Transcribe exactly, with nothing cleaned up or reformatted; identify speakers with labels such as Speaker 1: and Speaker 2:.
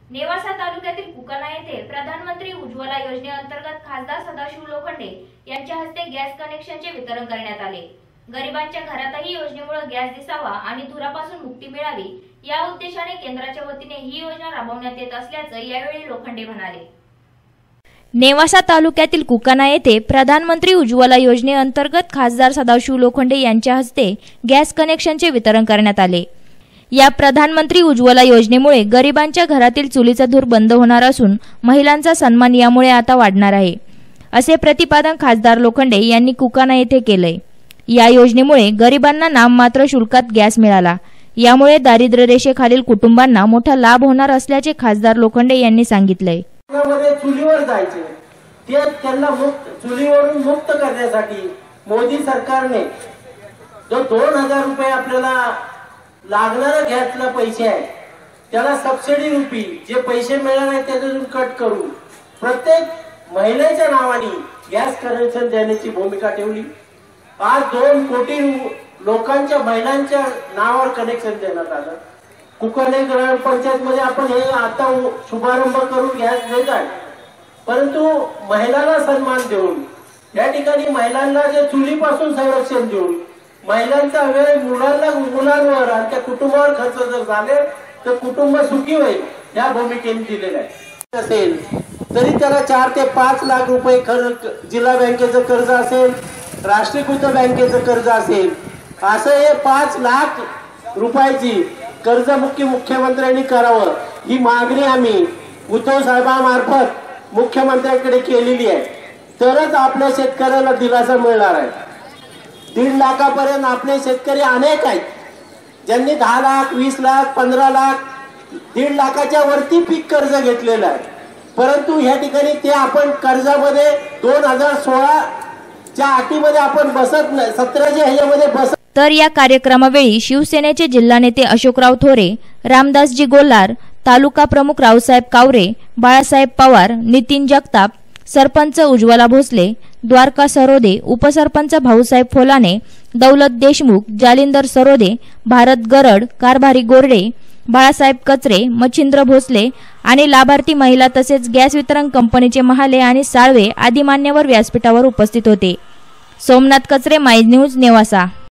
Speaker 1: नेवासा तालुक्यातील कुकाना येथे प्रधानमंत्री उज्ज्वला योजनेअंतर्गत खासदार सदाशिव लोखंडे यांच्या हस्ते गॅस कनेक्शनचे वितरण करण्यात आले। गरिबांच्या घरातही योजनेमुळे गॅस दिसावा आणि धुरापासून मुक्ती मिळावी या उद्देशाने केंद्राच्या वतीने ही योजना राबवण्यात येत असल्याचं यावेळी लोखंडे म्हणाले।
Speaker 2: नेवासा तालुक्यातील कुकाना येथे प्रधानमंत्री उज्ज्वला योजनेअंतर्गत खासदार सदाशिव लोखंडे यांच्या हस्ते गॅस कनेक्शनचे वितरण करण्यात आले। या प्रधानमंत्री उज्ज्वला योजनेमुळे गरिबांच्या घरातील चुलीचा धूर बंद होणार असून महिलांचा सन्मान यामुळे आता वाढणार आहे, असे प्रतिपादन खासदार लोखंडे यांनी कुकाना येथे केले। या योजनेमुळे गरिबांना नाममात्र शुल्कात गॅस मिळाला, यामुळे दारिद्र्य रेषेखालील कुटुंबांना मोठा लाभ होणार असल्याचे खासदार लोखंडे यांनी सांगितले।
Speaker 3: चुलीवर जायचे ते त्यांना मुक्त चुलीवरून मुक्त करण्यासाठी मोदी सरकारने जो दोन हजार रुपये आपल्याला लागणारा गॅसला पैसे आहे त्याला सबसिडी रूपी जे पैसे मिळणार आहेत त्याच्यातून कट करून प्रत्येक महिलेच्या नावाने गॅस कनेक्शन देण्याची भूमिका ठेवली। आज दोन कोटी लोकांच्या महिलांच्या नावावर कनेक्शन देण्यात आलं। कुकाना ग्रामपंचायत मध्ये आपण हे आता शुभारंभ करून गॅस देत आहे, परंतु महिलांना सन्मान देऊन या ठिकाणी महिलांना जे चुलीपासून संरक्षण देऊन महिलांचा वेळ मुलांना मुलांवर आणि त्या कुटुंबावर खर्च जर झाले तर कुटुंब सुखी होईल या भूमिकेने दिलेलं आहे। असेल तरी त्याला चार ते पाच लाख रुपये जिल्हा बँकेचं कर्ज असेल, राष्ट्रीयकृत बँकेचं कर्ज असेल, असं हे पाच लाख रुपयाची कर्जमुक्ती मुख्यमंत्र्यांनी करावं ही मागणी आम्ही उद्धव साहेबांमार्फत मुख्यमंत्र्यांकडे केलेली आहे, तरच आपल्या शेतकऱ्याला दिलासा मिळणार आहे। दीड लाखापर्यंत आपले शेतकरी अनेक आहेत ज्यांनी दहा लाख वीस लाख पंधरा लाख दीड लाखाच्या वरती पीक कर्ज घेतलेलं आहे, परंतु या ठिकाणी ते आपण कर्जामध्ये दोन हजार सोळा च्या अटीमध्ये आपण बसत नाही, सतराच्या ह्याच्यामध्ये बसत।
Speaker 2: तर या कार्यक्रमावेळी शिवसेनेचे जिल्हा नेते अशोकराव थोरे, रामदासजी गोल्हार, तालुका प्रमुख रावसाहेब कावरे, बाळासाहेब पवार, नितीन जगताप, सरपंच उज्ज्वला भोसले, द्वारका सरोदे, उपसरपंच भाऊसाहेब फोलाने, दौलत देशमुख, जालिंदर सरोदे, भारत गरड, कारभारी गोरडे, बाळासाहेब कचरे, मच्छिंद्र भोसले आणि लाभार्थी महिला तसेच गॅस वितरण कंपनीचे महाले आणि साळवे आदी मान्यवर व्यासपीठावर उपस्थित होते। सोमनाथ कचरे, माय न्यूज, नेवासा।